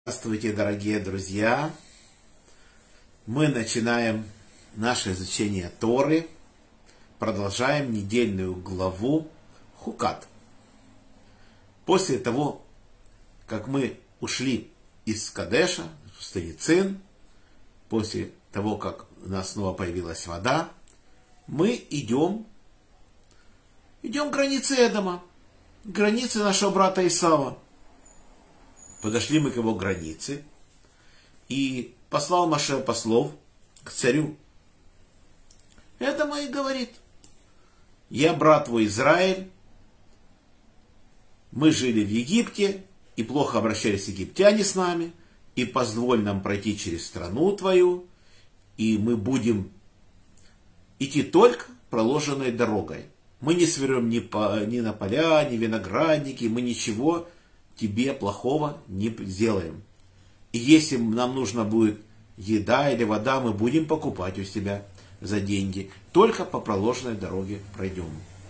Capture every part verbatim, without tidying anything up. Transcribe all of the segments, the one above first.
Здравствуйте, дорогие друзья! Мы начинаем наше изучение Торы, продолжаем недельную главу Хукат. После того, как мы ушли из Кадеша, в пустыне Цин, после того, как у нас снова появилась вода, мы идем, идем к границе Эдома, к границе нашего брата Исава. Подошли мы к его границе, и послал Моше послов к царю. Эдома и говорит: я брат твой Израиль, мы жили в Египте, и плохо обращались египтяне с нами, и позволь нам пройти через страну твою, и мы будем идти только проложенной дорогой. Мы не свернем ни, по, ни на поля, ни виноградники, мы ничего тебе плохого не сделаем. И если нам нужно будет еда или вода, мы будем покупать у тебя за деньги. Только по проложенной дороге пройдем.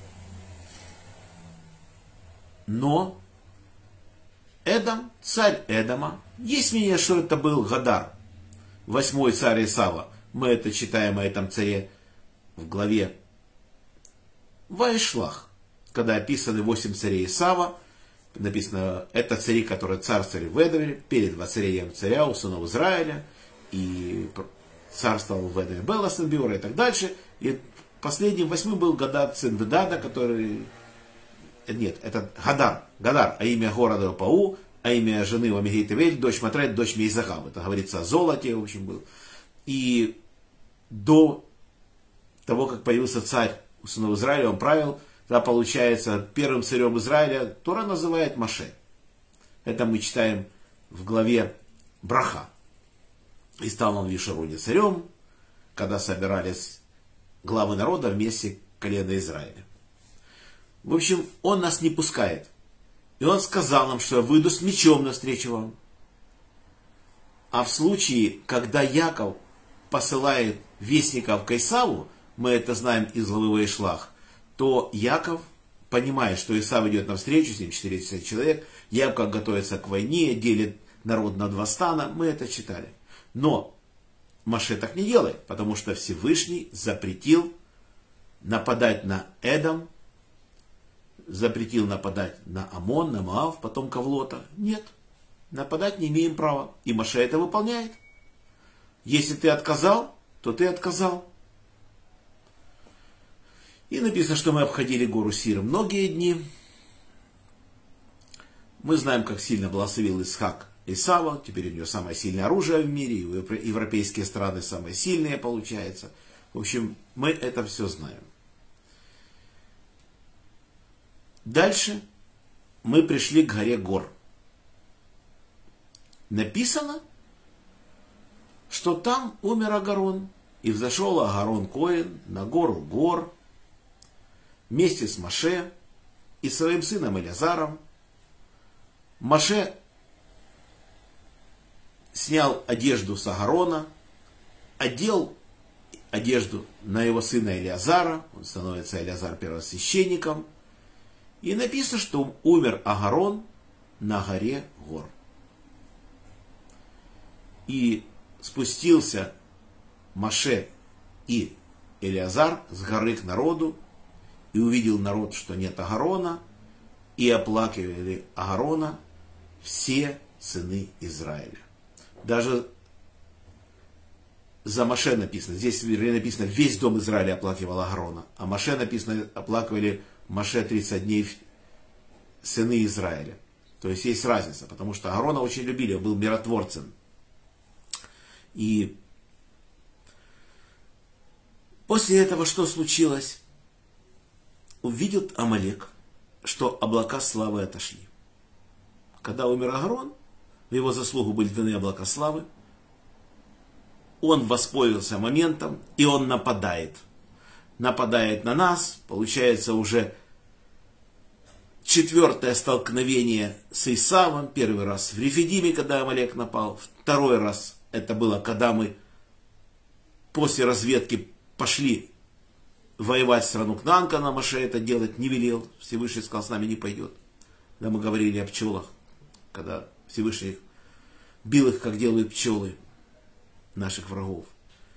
Но Эдом, царь Эдома, есть мнение, что это был Гадар, восьмой царь Исава. Мы это читаем о этом царе в главе Ваишлах, когда описаны восемь царей Исава. Написано, это цари, которые царствовали в Эдоме, перед воцарением царя у сынов Израиля, и царствовал в Эдоме Бела, сын Биора, и так дальше. И последним восьмым был Гадар, сын Бедада, который... Нет, это Гадар, Гадар, а имя города Пау, а имя жены его Мегейтевель, дочь Матрет, дочь Мейзахав. Это говорится о золоте, в общем, был. И до того, как появился царь у сынов Израиля, он правил. Да, получается, первым царем Израиля Тора называет Моше. Это мы читаем в главе Браха. И стал он в Ешуруне царем, когда собирались главы народа вместе колена Израиля. В общем, он нас не пускает. И он сказал нам, что я выйду с мечом навстречу вам. А в случае, когда Яков посылает вестников к Исаву, мы это знаем из главы Ваишлах, то Яков, понимая, что Исав идет навстречу, с ним четыреста человек, Яков готовится к войне, делит народ на два стана, мы это читали. Но Моше так не делает, потому что Всевышний запретил нападать на Эдом, запретил нападать на Амон, на Моав, потом Кавлота. Нет, нападать не имеем права. И Моше это выполняет. Если ты отказал, то ты отказал. И написано, что мы обходили гору Сир многие дни. Мы знаем, как сильно благословил Исхак Исава. Теперь у него самое сильное оружие в мире. И европейские страны самые сильные, получается. В общем, мы это все знаем. Дальше мы пришли к горе Гор. Написано, что там умер Агарон. И взошел Агарон Коэн на гору Гор вместе с Моше и своим сыном Элиазаром. Моше снял одежду с Агарона, одел одежду на его сына Элиазара, он становится Элиазар первосвященником, и написано, что умер Агарон на горе Гор. И спустился Моше и Элиазар с горы к народу, и увидел народ, что нет Агарона, и оплакивали Агарона все сыны Израиля. Даже за Моше написано, здесь написано, весь дом Израиля оплакивал Агарона, а Моше написано, оплакивали Моше тридцать дней сыны Израиля. То есть есть разница, потому что Агарона очень любили, он был миротворцем. И после этого что случилось? Увидел Амалек, что облака славы отошли. Когда умер Агарон, в его заслугу были даны облака славы, он воспользовался моментом, и он нападает. Нападает на нас, получается уже четвертое столкновение с Исавом. Первый раз в Рефидиме, когда Амалек напал. Второй раз это было, когда мы после разведки пошли воевать в страну Кнаан, когда Моше это делать не велел. Всевышний сказал, с нами не пойдет. Да, мы говорили о пчелах, когда Всевышний бил их, как делают пчелы, наших врагов.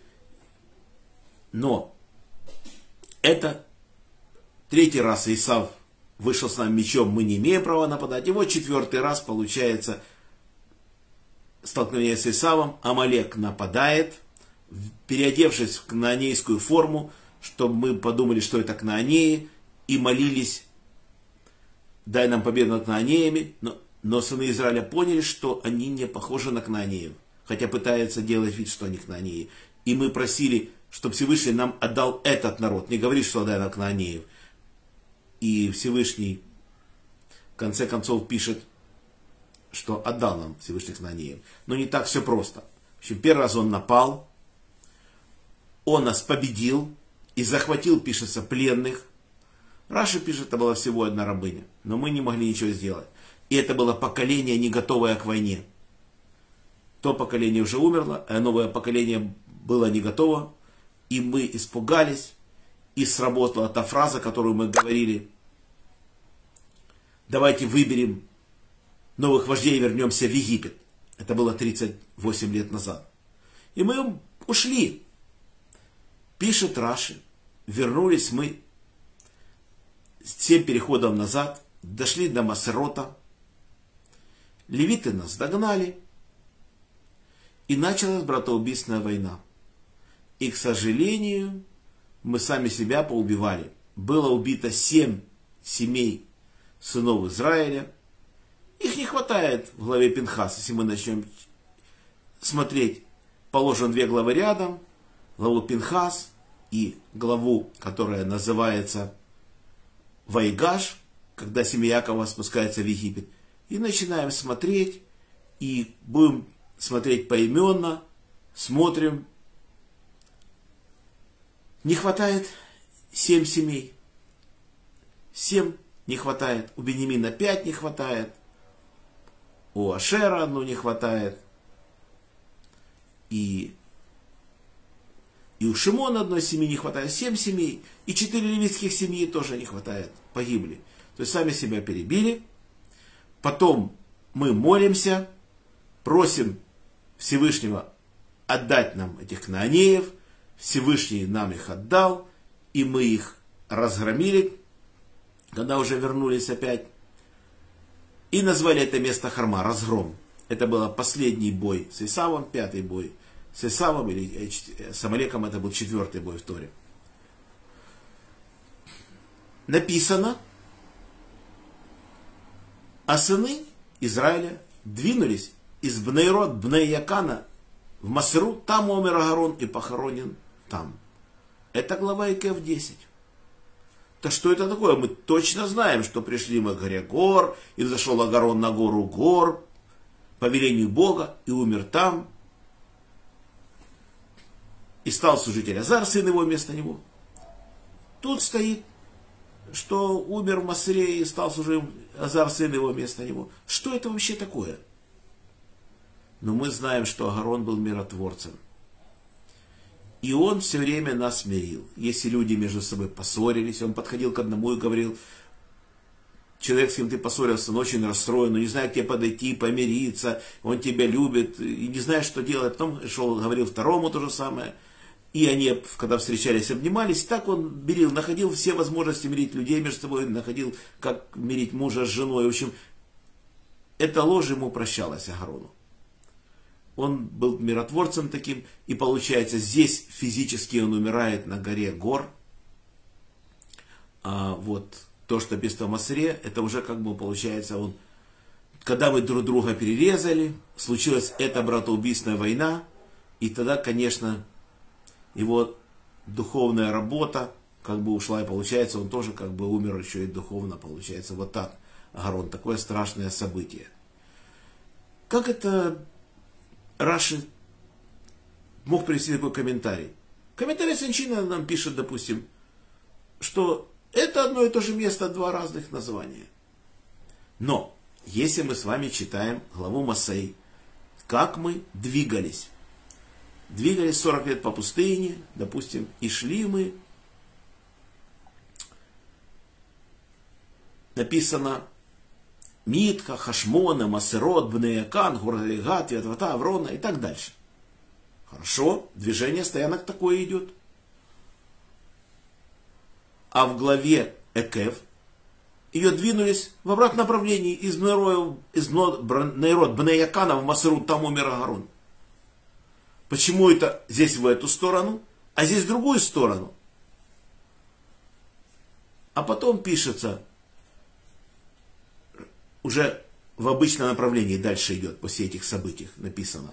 Но это третий раз Исав вышел с нами мечом, мы не имеем права нападать. И вот четвертый раз получается столкновение с Исавом. Амалек нападает, переодевшись в кнаанейскую форму, чтобы мы подумали, что это кнаанеи, и молились: дай нам победу над кнаанеями. Но, но сыны Израиля поняли, что они не похожи на кнаанеев, хотя пытаются делать вид, что они кнаанеи. И мы просили, чтобы Всевышний нам отдал этот народ. Не говори, что отдай нам кнаанеев. И Всевышний в конце концов пишет, что отдал нам Всевышний кнаанеев. Но не так все просто. В общем, первый раз он напал, он нас победил и захватил, пишется, пленных. Раши пишет, это была всего одна рабыня. Но мы не могли ничего сделать. И это было поколение, не готовое к войне. То поколение уже умерло, а новое поколение было не готово. И мы испугались. И сработала та фраза, которую мы говорили: давайте выберем новых вождей и вернемся в Египет. Это было тридцать восемь лет назад. И мы ушли. Пишет Раши, вернулись мы семь переходов назад, дошли до Масерота. Левиты нас догнали. И началась братоубийственная война. И, к сожалению, мы сами себя поубивали. Было убито семь семей сынов Израиля. Их не хватает в главе Пинхас, если мы начнем смотреть. Положим две главы рядом. Главу Пинхас и главу, которая называется Вайгаш, когда семья Якова спускается в Египет. И начинаем смотреть. И будем смотреть поименно. Смотрим. Не хватает семь семей. Семь не хватает. У Беньямина пять не хватает. У Ашера одну не хватает. И, и у Шимона одной семьи не хватает. Семь семей. И четыре левитских семьи тоже не хватает. Погибли. То есть сами себя перебили. Потом мы молимся. Просим Всевышнего отдать нам этих кнаанеев. Всевышний нам их отдал, и мы их разгромили, когда уже вернулись опять. И назвали это место Харма, разгром. Это был последний бой с Исавом, пятый бой с Исавом, или с Амалеком, это был четвертый бой в Торе. Написано: а сыны Израиля двинулись из Бнейрот, Бней-Якана в Масеру, там умер Агарон и похоронен там. Это глава Икев десять. Так что это такое? Мы точно знаем, что пришли мы к горе Гор, и взошел Агарон на гору Гор по велению Бога, и умер там. И стал служить Элязар, сын его, вместо него. Тут стоит, что умер в Масере и стал служить Азар, сын его, вместо него. Что это вообще такое? Но мы знаем, что Агарон был миротворцем. И он все время нас мирил. Если люди между собой поссорились, он подходил к одному и говорил: человек, с кем ты поссорился, он очень расстроен, но не знает, к тебе подойти, помириться, он тебя любит, и не знает, что делать. Потом шел, говорил второму то же самое. И они, когда встречались, обнимались. Так он мирил, находил все возможности мирить людей между собой, находил, как мирить мужа с женой. В общем, эта ложь ему прощалась, Агарону. Он был миротворцем таким, и получается, здесь физически он умирает на горе Гор. А вот то, что написано в Масере, это уже как бы получается, он, когда мы друг друга перерезали, случилась эта братоубийственная война, и тогда, конечно, его духовная работа как бы ушла, и получается, он тоже как бы умер еще и духовно, получается, вот так, Агарон, такое страшное событие. Как это Раши мог привести такой комментарий? Комментарий Санчина нам пишет, допустим, что это одно и то же место, два разных названия. Но, если мы с вами читаем главу Масей, как мы двигались. Двигались сорок лет по пустыне, допустим, и шли мы. Написано, Митка, Хашмона, Масерот, Бнеякан, Гуралигат, Ветвата, Аврона и так дальше. Хорошо, движение стоянок такое идет. А в главе Экев ее двинулись в обратном направлении из Нейрот Бнеякана в Масерут, там умер Агарон. Почему это здесь в эту сторону, а здесь в другую сторону? А потом пишется, уже в обычном направлении дальше идет, после этих событий написано.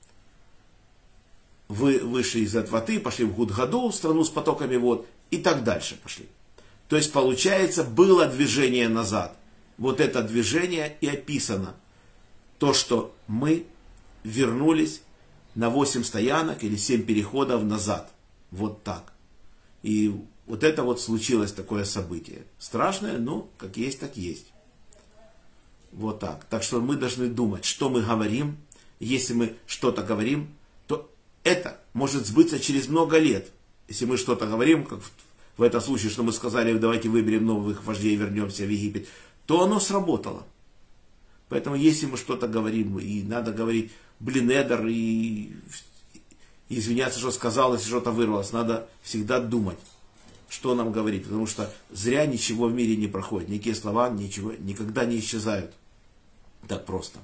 Вы вышли из Атваты, пошли в Гудгаду, в страну с потоками вод, и так дальше пошли. То есть, получается, было движение назад. Вот это движение и описано. То, что мы вернулись на восемь стоянок или семь переходов назад. Вот так. И вот это вот случилось такое событие. Страшное, но как есть, так есть. Вот так. Так что мы должны думать, что мы говорим. Если мы что-то говорим, то это может сбыться через много лет. Если мы что-то говорим, как в этом случае, что мы сказали, давайте выберем новых вождей и вернемся в Египет, то оно сработало. Поэтому если мы что-то говорим, и надо говорить, блин, эдер, и, и извиняться, что сказал, если что-то вырвалось, надо всегда думать, что нам говорить, потому что зря ничего в мире не проходит, никакие слова ничего, никогда не исчезают так просто.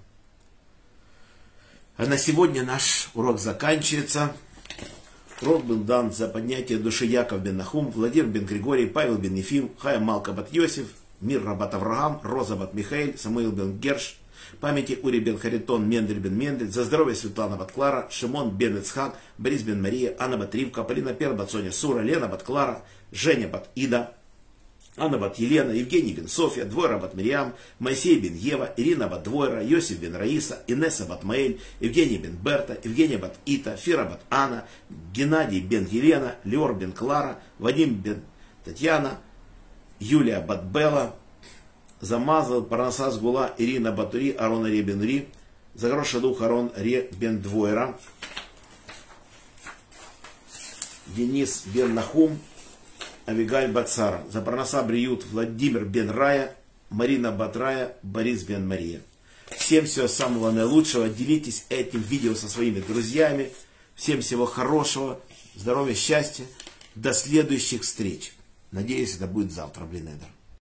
А на сегодня наш урок заканчивается. Урок был дан за поднятие души Яков бен Нахум, Владимир бен Григорий, Павел бен Ефим, Хая Малка бат Йосиф, Мир бат Авраам, Роза бат Михаил, Самуил бен Герш, памяти Ури бен Харитон, Мендель бен Мендель, за здоровье Светлана бат Клара, Шимон бен Ицхак, Борис бен Мария, Анна бат Ривка, Полина Пер бат Соня Сура, Лена бат Клара, Женя бат Ида, Анна бат Елена, Евгений бен Софья, Двойра бат Мириам, Моисей бен Ева, Ирина бат Двойра, Йосиф бен Раиса, Инесса бат Маэль, Евгений бен Берта, Евгения бат Ита, Фира бат Анна, Геннадий бен Елена, Леор бен Клара, Вадим бен Татьяна, Юлия бат Белла, Замазал, Парнасас Гула, Ирина Батури, Арон Ре бен Ри, Загроша дух Арон Ре бен Двойра, Денис бен Нахум, Авигаль Бацара, за Парнаса Бриют, Владимир бен Рая, Марина Батрая, Борис бен Мария. Всем всего самого наилучшего. Делитесь этим видео со своими друзьями. Всем всего хорошего, здоровья, счастья. До следующих встреч. Надеюсь, это будет завтра, блин, эдер.